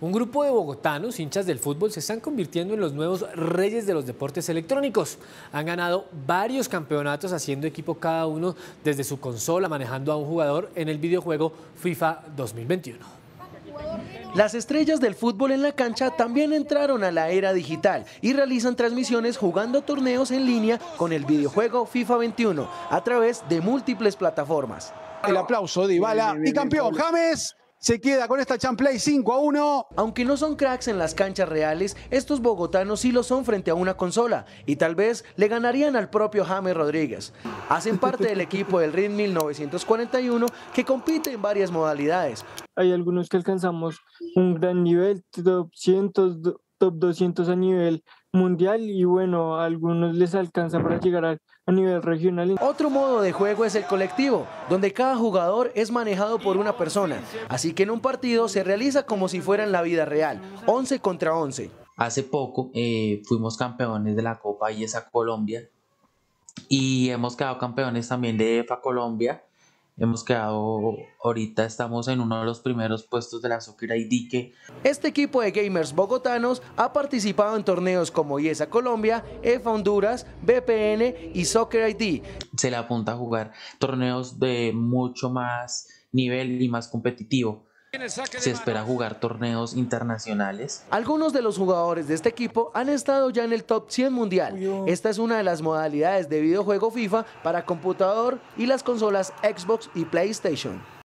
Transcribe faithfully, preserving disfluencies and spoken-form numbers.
Un grupo de bogotanos, hinchas del fútbol, se están convirtiendo en los nuevos reyes de los deportes electrónicos. Han ganado varios campeonatos haciendo equipo cada uno desde su consola, manejando a un jugador en el videojuego FIFA dos mil veintiuno. Las estrellas del fútbol en la cancha también entraron a la era digital y realizan transmisiones jugando torneos en línea con el videojuego FIFA veintiuno a través de múltiples plataformas. El aplauso de Dybala y campeón James se queda con esta Champlay cinco a uno. Aunque no son cracks en las canchas reales, estos bogotanos sí lo son frente a una consola y tal vez le ganarían al propio James Rodríguez. Hacen parte del equipo del R I D mil novecientos cuarenta y uno que compite en varias modalidades. Hay algunos que alcanzamos un gran nivel, top cien, top doscientos a nivel mundial y bueno, a algunos les alcanza para llegar a, a nivel regional. Otro modo de juego es el colectivo, donde cada jugador es manejado por una persona, así que en un partido se realiza como si fuera en la vida real, once contra once. Hace poco eh, fuimos campeones de la Copa I E S A Colombia y hemos quedado campeones también de E F A Colombia. Hemos quedado, ahorita estamos en uno de los primeros puestos de la Soccer I D. Que... Este equipo de gamers bogotanos ha participado en torneos como I E S A Colombia, E F A Honduras, B P N y Soccer I D. Se le apunta a jugar torneos de mucho más nivel y más competitivo. Se espera jugar torneos internacionales. Algunos de los jugadores de este equipo han estado ya en el top cien mundial. Esta es una de las modalidades de videojuego FIFA para computador y las consolas Xbox y PlayStation.